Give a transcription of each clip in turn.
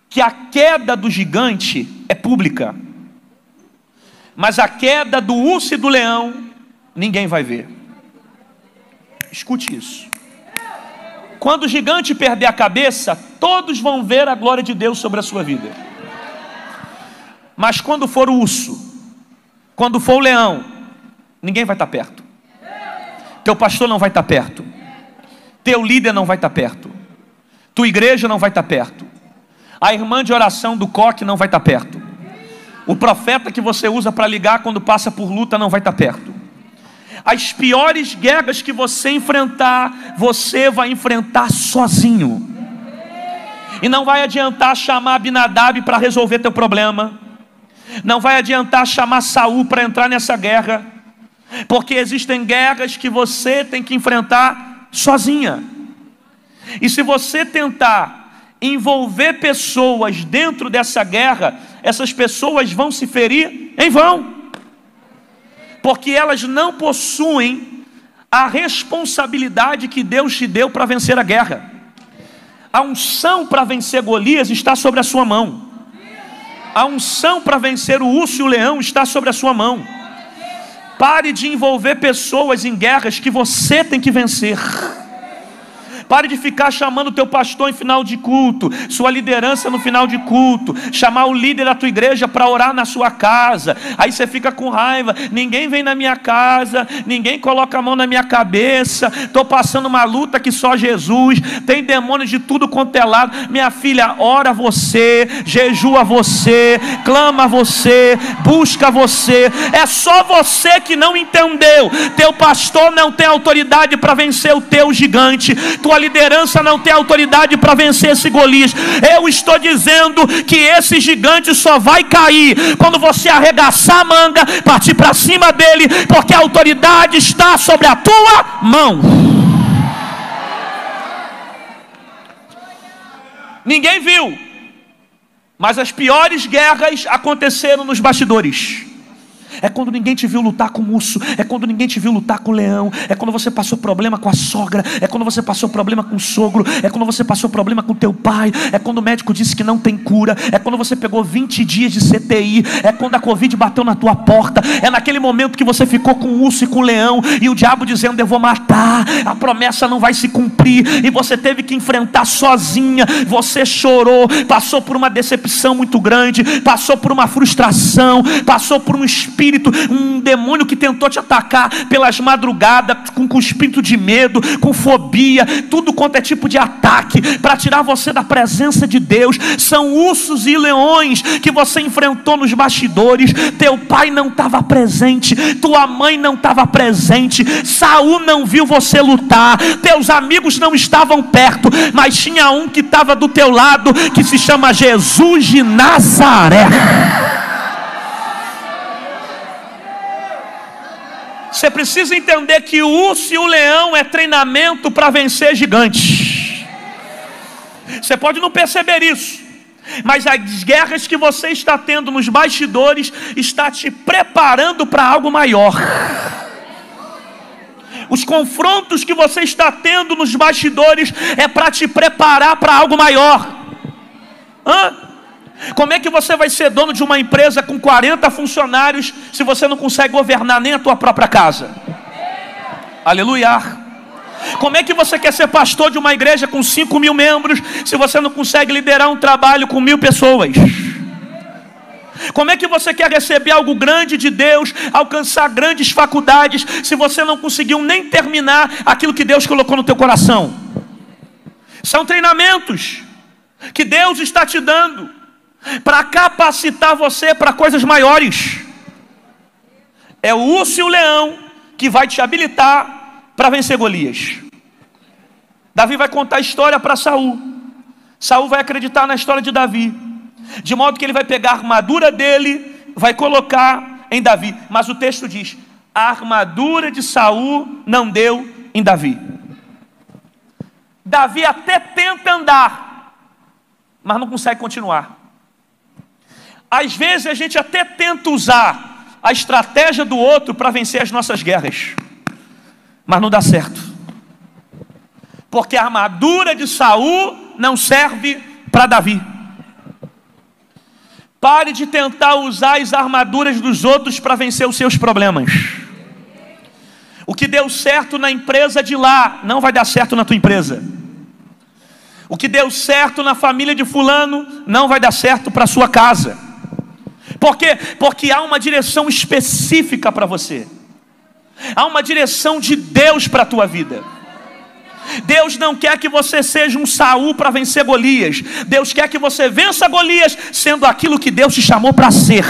que a queda do gigante é pública, mas a queda do urso e do leão ninguém vai ver. Escute isso. Quando o gigante perder a cabeça, todos vão ver a glória de Deus sobre a sua vida. Mas quando for o urso, quando for o leão, ninguém vai estar perto. Teu pastor não vai estar perto. Teu líder não vai estar perto. Tua igreja não vai estar perto. A irmã de oração do coque não vai estar perto. O profeta que você usa para ligar quando passa por luta não vai estar perto. As piores guerras que você enfrentar, você vai enfrentar sozinho. E não vai adiantar chamar Abinadab para resolver teu problema. Não vai adiantar chamar Saul para entrar nessa guerra. Porque existem guerras que você tem que enfrentar sozinha. E se você tentar envolver pessoas dentro dessa guerra, essas pessoas vão se ferir em vão. Porque elas não possuem a responsabilidade que Deus te deu para vencer a guerra. A unção para vencer Golias está sobre a sua mão. A unção para vencer o urso e o leão está sobre a sua mão. Pare de envolver pessoas em guerras que você tem que vencer. Pare de ficar chamando o teu pastor em final de culto, sua liderança no final de culto, chamar o líder da tua igreja para orar na sua casa. Aí você fica com raiva, ninguém vem na minha casa, ninguém coloca a mão na minha cabeça, estou passando uma luta que só Jesus, tem demônios de tudo quanto é lado. Minha filha, ora você, jejua você, clama você, busca você. É só você que não entendeu. Teu pastor não tem autoridade para vencer o teu gigante. Tua liderança não tem autoridade para vencer esse Golias. Eu estou dizendo que esse gigante só vai cair quando você arregaçar a manga, partir para cima dele, porque a autoridade está sobre a tua mão. Ninguém viu, mas as piores guerras aconteceram nos bastidores. É quando ninguém te viu lutar com o urso. É quando ninguém te viu lutar com o leão. É quando você passou problema com a sogra. É quando você passou problema com o sogro. É quando você passou problema com o teu pai. É quando o médico disse que não tem cura. É quando você pegou 20 dias de CTI. É quando a Covid bateu na tua porta. É naquele momento que você ficou com o urso e com o leão, e o diabo dizendo: eu vou matar, a promessa não vai se cumprir, e você teve que enfrentar sozinha. Você chorou, passou por uma decepção muito grande, passou por uma frustração, passou por um espírito, um demônio que tentou te atacar pelas madrugadas, com espírito de medo, com fobia, tudo quanto é tipo de ataque, para tirar você da presença de Deus. São ursos e leões que você enfrentou nos bastidores. Teu pai não estava presente, tua mãe não estava presente, Saul não viu você lutar, teus amigos não estavam perto, mas tinha um que estava do teu lado, que se chama Jesus de Nazaré. Você precisa entender que o urso e o leão é treinamento para vencer gigantes. Você pode não perceber isso, mas as guerras que você está tendo nos bastidores está te preparando para algo maior. Os confrontos que você está tendo nos bastidores é para te preparar para algo maior. Como é que você vai ser dono de uma empresa com 40 funcionários se você não consegue governar nem a tua própria casa? Aleluia. Como é que você quer ser pastor de uma igreja com 5.000 membros se você não consegue liderar um trabalho com 1.000 pessoas? Como é que você quer receber algo grande de Deus, alcançar grandes faculdades, se você não conseguiu nem terminar aquilo que Deus colocou no teu coração? São treinamentos que Deus está te dando para capacitar você para coisas maiores. É o urso e o leão que vai te habilitar para vencer Golias. Davi vai contar a história para Saul. Saul vai acreditar na história de Davi, de modo que ele vai pegar a armadura dele, vai colocar em Davi. Mas o texto diz: a armadura de Saul não deu em Davi. Davi até tenta andar, mas não consegue continuar. Às vezes a gente até tenta usar a estratégia do outro para vencer as nossas guerras, mas não dá certo, porque a armadura de Saul não serve para Davi. Pare de tentar usar as armaduras dos outros para vencer os seus problemas. O que deu certo na empresa de lá não vai dar certo na tua empresa. O que deu certo na família de fulano não vai dar certo para a sua casa. Por quê? Porque há uma direção específica para você. Há uma direção de Deus para a tua vida. Deus não quer que você seja um Saul para vencer Golias. Deus quer que você vença Golias sendo aquilo que Deus te chamou para ser.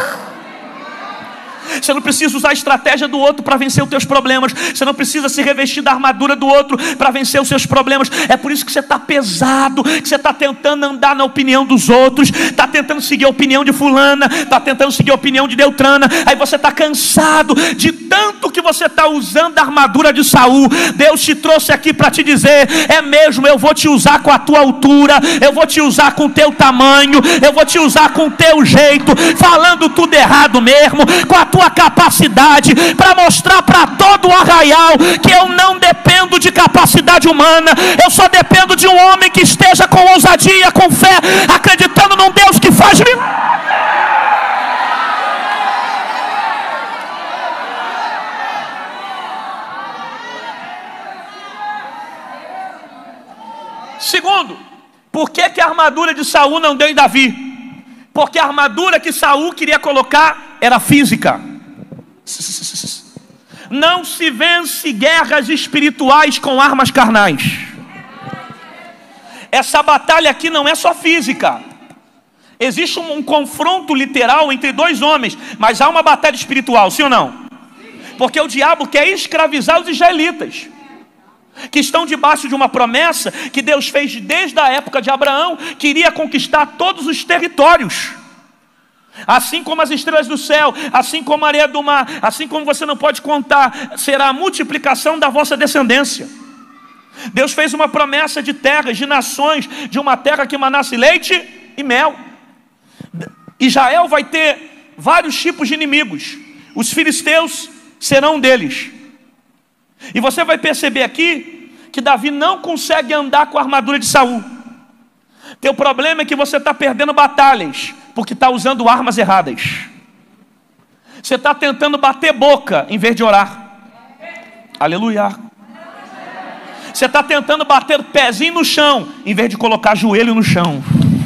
Você não precisa usar a estratégia do outro para vencer os teus problemas. Você não precisa se revestir da armadura do outro para vencer os seus problemas. É por isso que você está pesado, que você está tentando andar na opinião dos outros, está tentando seguir a opinião de fulana, está tentando seguir a opinião de Beltrana. Aí você está cansado de tanto que você está usando a armadura de Saul. Deus te trouxe aqui para te dizer: é mesmo, eu vou te usar com a tua altura, eu vou te usar com o teu tamanho, eu vou te usar com o teu jeito, falando tudo errado mesmo, com a tua capacidade, para mostrar para todo o arraial que eu não dependo de capacidade humana, eu só dependo de um homem que esteja com ousadia, com fé, acreditando num Deus que faz milagre. Segundo, por que a armadura de Saul não deu em Davi? Porque a armadura que Saul queria colocar era física. Não se vence guerras espirituais com armas carnais. Essa batalha aqui não é só física. Existe um confronto literal entre dois homens, mas há uma batalha espiritual, sim ou não? Porque o diabo quer escravizar os israelitas, que estão debaixo de uma promessa que Deus fez desde a época de Abraão, que iria conquistar todos os territórios. Assim como as estrelas do céu, assim como a areia do mar, assim como você não pode contar, será a multiplicação da vossa descendência. Deus fez uma promessa de terras, de nações, de uma terra que manasse leite e mel. Israel vai ter vários tipos de inimigos. Os filisteus serão um deles. E você vai perceber aqui que Davi não consegue andar com a armadura de Saul. Teu problema é que você está perdendo batalhas porque está usando armas erradas. Você está tentando bater boca em vez de orar. Aleluia. Você está tentando bater o pezinho no chão em vez de colocar joelho no chão.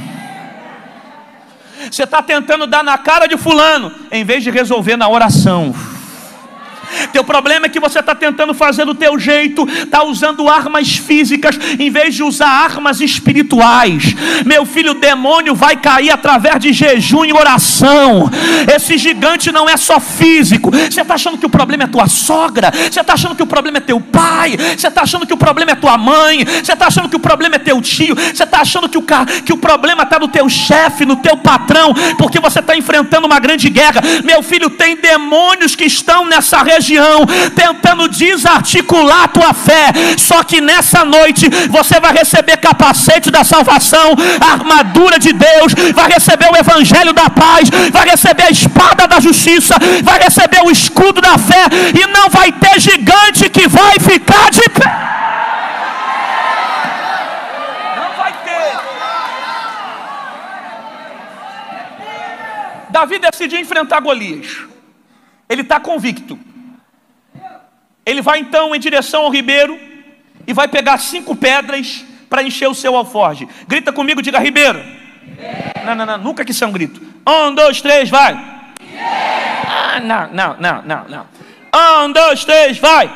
Você está tentando dar na cara de fulano em vez de resolver na oração. Teu problema é que você está tentando fazer do teu jeito, está usando armas físicas em vez de usar armas espirituais. Meu filho, o demônio vai cair através de jejum e oração. Esse gigante não é só físico. Você está achando que o problema é tua sogra? Você está achando que o problema é teu pai? Você está achando que o problema é tua mãe? Você está achando que o problema é teu tio? Você está achando que o problema está no teu chefe, no teu patrão, porque você está enfrentando uma grande guerra. Meu filho, tem demônios que estão nessa região tentando desarticular a tua fé. Só que nessa noite você vai receber capacete da salvação, a armadura de Deus, vai receber o evangelho da paz, vai receber a espada da justiça, vai receber o escudo da fé, e não vai ter gigante que vai ficar de pé. Não vai ter. Davi decidiu enfrentar Golias. Ele está convicto. Ele vai então em direção ao ribeiro e vai pegar 5 pedras para encher o seu alforje. Grita comigo, diga: ribeiro. Não, nunca que isso é um grito. 1, 2, 3, vai. Não. 1, 2, 3, vai.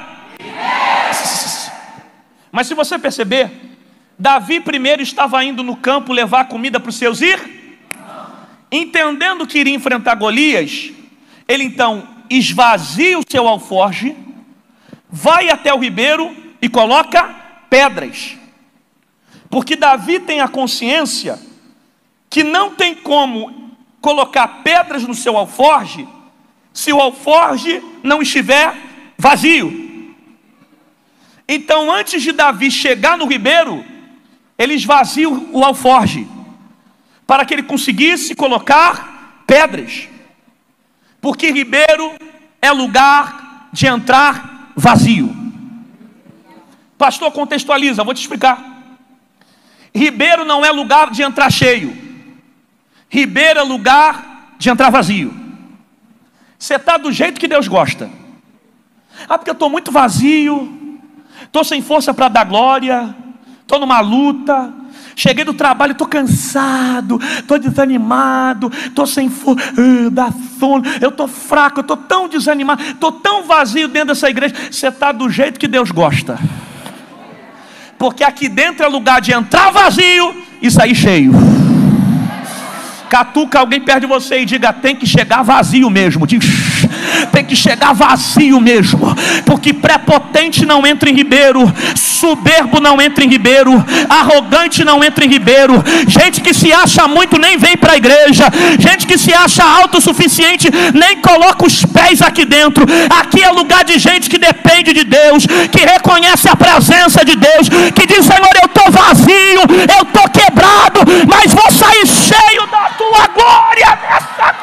Mas se você perceber, Davi primeiro estava indo no campo levar comida para os seus entendendo que iria enfrentar Golias, ele então esvazia o seu alforje, vai até o ribeiro e coloca pedras. Porque Davi tem a consciência que não tem como colocar pedras no seu alforje se o alforje não estiver vazio. Então, antes de Davi chegar no ribeiro, ele esvazia o alforje para que ele conseguisse colocar pedras. Porque ribeiro é lugar de entrar vazio. Pastor, contextualiza, vou te explicar. Ribeiro não é lugar de entrar cheio. Ribeiro é lugar de entrar vazio. Você está do jeito que Deus gosta. Porque eu estou muito vazio, estou sem força para dar glória, estou numa luta, cheguei do trabalho, estou cansado, estou desanimado, estou sem força, dá sono, eu estou fraco, eu estou tão desanimado, estou tão vazio dentro dessa igreja. Você está do jeito que Deus gosta. Porque aqui dentro é lugar de entrar vazio e sair cheio. Catuca alguém perto de você e diga: tem que chegar vazio mesmo. Diz: tem que chegar vazio mesmo. Porque prepotente não entra em Ribeiro, soberbo não entra em Ribeiro, arrogante não entra em Ribeiro. Gente que se acha muito nem vem para a igreja. Gente que se acha autossuficiente nem coloca os pés aqui dentro. Aqui é lugar de gente que depende de Deus, que reconhece a presença de Deus, que diz: Senhor, eu estou vazio, eu estou quebrado, mas vou sair cheio da tua glória nessa.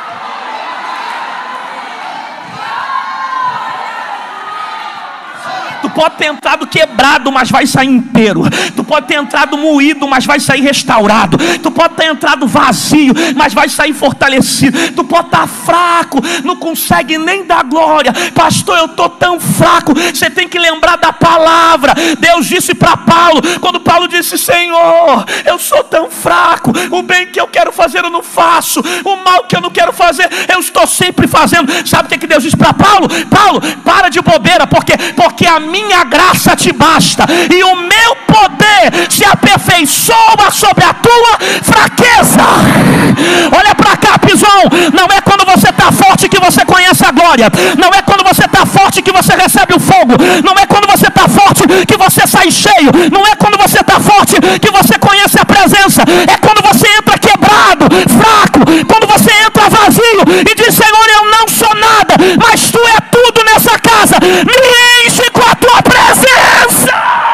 Tu pode ter entrado quebrado, mas vai sair inteiro. Tu pode ter entrado moído, mas vai sair restaurado. Tu pode ter entrado vazio, mas vai sair fortalecido. Tu pode estar fraco, não consegue nem dar glória. Pastor, eu estou tão fraco. Você tem que lembrar da palavra. Deus disse para Paulo, quando Paulo disse: Senhor, eu sou tão fraco, o bem que eu quero fazer eu não faço, o mal que eu não quero fazer eu estou sempre fazendo. Sabe o que Deus disse para Paulo? Paulo, para de bobeira, porque a minha graça te basta, e o meu poder se aperfeiçoa sobre a tua fraqueza. Olha para cá, Pison. Não é quando você está forte que você conhece a glória. Não é quando você está forte que você recebe o fogo. Não é quando você está forte que você sai cheio. Não é quando você está forte que você conhece a presença. É quando você entra quebrado, fraco, quando você entra vazio e diz: Senhor, eu não sou nada, mas tu é tudo nessa casa. Me enche com a tua presença.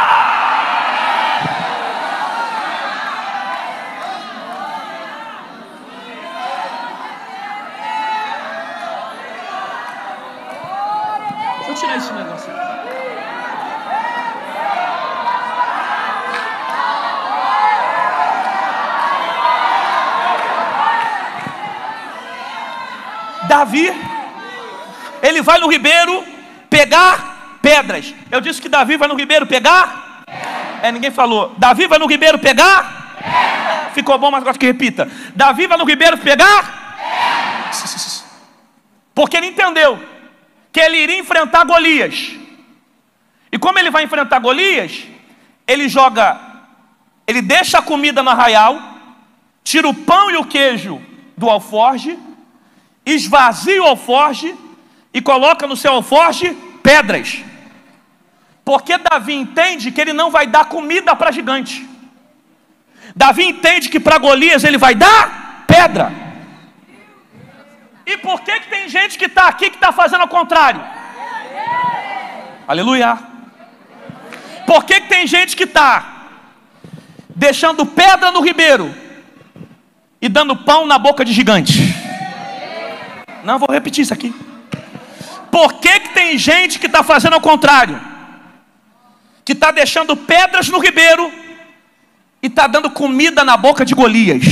Deixa eu tirar esse negócio aqui. Davi, ele vai no ribeiro pegar pedras. Eu disse que Davi vai no ribeiro pegar? Ninguém falou. Davi vai no ribeiro pegar? Ficou bom, mas gosto que repita. Davi vai no ribeiro pegar? Porque ele entendeu que ele iria enfrentar Golias. E como ele vai enfrentar Golias, ele deixa a comida no arraial, tira o pão e o queijo do alforje, esvazia o alforje e coloca no seu alforje pedras. Porque Davi entende que ele não vai dar comida para gigante. Davi entende que para Golias ele vai dar pedra. E por que tem gente que está aqui que está fazendo ao contrário? Aleluia. Por que tem gente que está deixando pedra no ribeiro e dando pão na boca de gigante? Não, vou repetir isso aqui. Por que tem gente que está fazendo ao contrário? Que está deixando pedras no ribeiro e está dando comida na boca de Golias.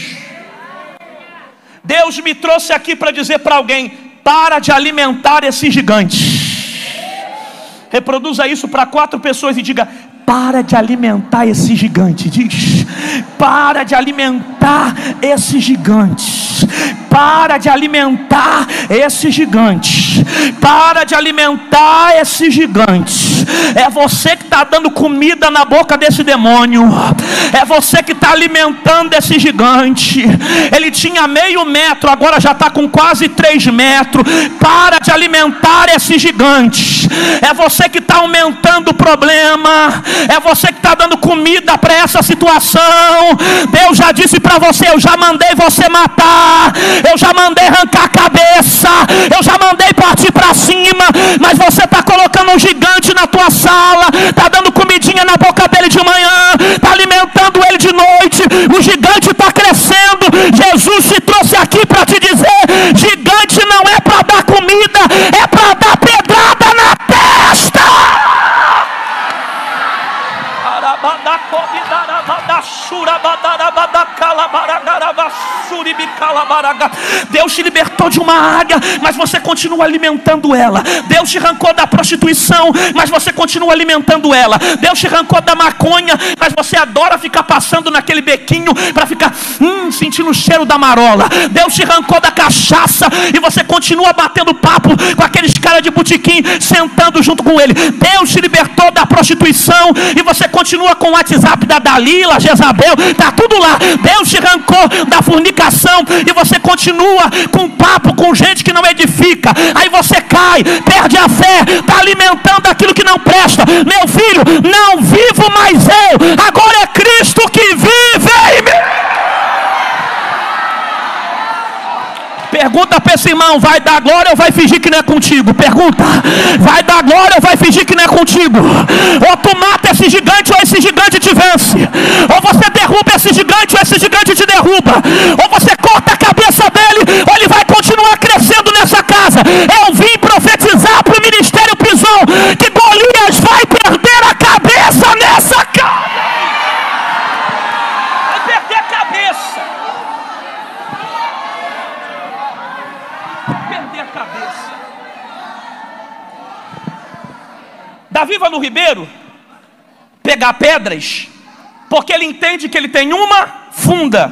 Deus me trouxe aqui para dizer para alguém: para de alimentar esse gigante. Reproduza isso para 4 pessoas e diga: para de alimentar esse gigante. Diz: para de alimentar esse gigante. Para de alimentar esse gigante. Para de alimentar esse gigante. É você que está dando comida na boca desse demônio. É você que está alimentando esse gigante. Ele tinha meio metro, agora já está com quase 3 metros. Para de alimentar esse gigante. É você que está aumentando o problema. É você que está dando comida para essa situação. Deus já disse para você: eu já mandei você matar, eu já mandei arrancar a cabeça, eu já mandei partir para cima, mas você está colocando um gigante na tua sala, está dando comidinha na boca dele de manhã, está alimentando ele de noite, o gigante está crescendo. Jesus te trouxe aqui para te dizer: gigante não é para dar comida, é para dar pedrada na testa. Deus te libertou de uma área, mas você continua alimentando ela. Deus te arrancou da prostituição, mas você continua alimentando ela. Deus te arrancou da maconha, mas você adora ficar passando naquele bequinho para ficar sentindo o cheiro da marola. Deus te arrancou da cachaça e você continua batendo papo com aqueles caras de botequim, sentando junto com ele. Deus te libertou da prostituição e você continua com o WhatsApp da Dalila, Jezabel, tá tudo lá. Deus te arrancou da fornicação e você continua com papo com gente que não edifica. Aí você cai, perde a fé, está alimentando aquilo que não presta. Meu filho, não vivo mais eu, agora é Cristo que vive em mim. Pergunta para esse irmão: vai dar glória ou vai fingir que não é contigo? Pergunta: vai dar glória ou vai fingir que não é contigo? Ou tu mata esse gigante ou esse gigante te vence? Ou você derruba esse gigante ou esse gigante te derruba? Ou você corta a cabeça dele ou ele vai continuar crescendo nessa casa? Eu vim profetizar para o ministério Prisão que Golias vai perder a cabeça nessa casa. Vai perder a cabeça. Perder a cabeça. Davi vai no ribeiro pegar pedras, porque ele entende que ele tem uma funda,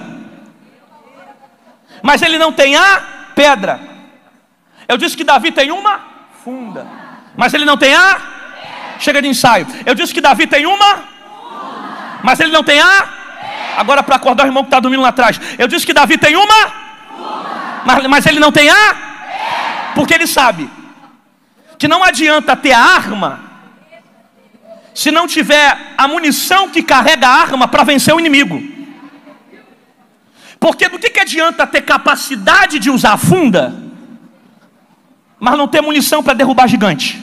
mas ele não tem a pedra. Eu disse que Davi tem uma funda, mas ele não tem a... Chega de ensaio. Eu disse que Davi tem uma, mas ele não tem a... Agora para acordar o irmão que está dormindo lá atrás. Eu disse que Davi tem uma, mas ele não tem a... Porque ele sabe que não adianta ter a arma se não tiver a munição que carrega a arma para vencer o inimigo. Porque do que adianta ter capacidade de usar a funda, mas não ter munição para derrubar gigante?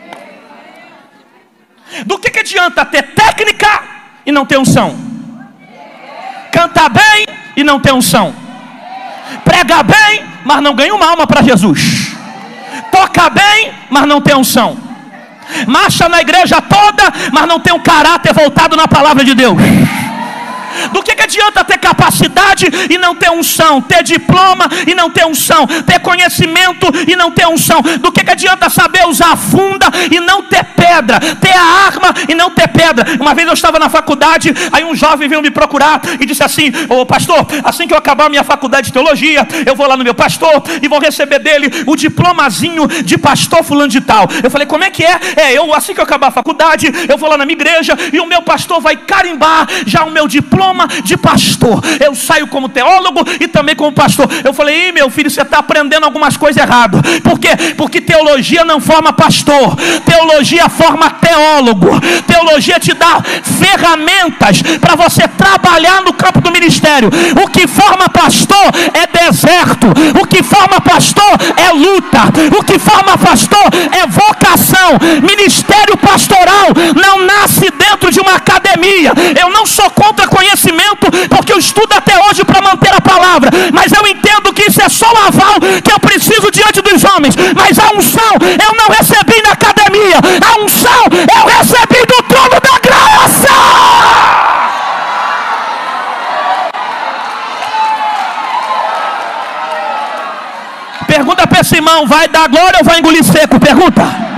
Do que adianta ter técnica e não ter unção? Cantar bem e não ter unção? Prega bem, mas não ganha uma alma para Jesus? Toca bem, mas não tem unção? Marcha na igreja toda, mas não tem um caráter voltado na palavra de Deus? Do que adianta ter capacidade e não ter unção? Ter diploma e não ter unção? Ter conhecimento e não ter unção? Do que adianta saber usar a funda e não ter pedra? Ter a arma e não ter pedra? Uma vez eu estava na faculdade, aí um jovem veio me procurar e disse assim: ô pastor, assim que eu acabar a minha faculdade de teologia, eu vou lá no meu pastor e vou receber dele o diplomazinho de pastor fulano de tal. Eu falei: como é que é? Eu assim que eu acabar a faculdade, eu vou lá na minha igreja e o meu pastor vai carimbar já o meu diploma de pastor. Eu saio como teólogo e também como pastor. Eu falei: meu filho, você está aprendendo algumas coisas erradas. Por quê? Porque teologia não forma pastor, teologia forma teólogo. Teologia te dá ferramentas para você trabalhar no campo do ministério. O que forma pastor é deserto, o que forma pastor é luta, o que forma pastor é vocação. Ministério pastoral não nasce dentro de uma academia. Eu não sou contra conhecimento, porque eu estudo até hoje para manter a palavra, mas eu entendo que isso é só um aval que eu preciso diante dos homens. Mas a unção eu não recebi na academia, a unção eu recebi do trono da graça. Pergunta para esse irmão: vai dar glória ou vai engolir seco? Pergunta.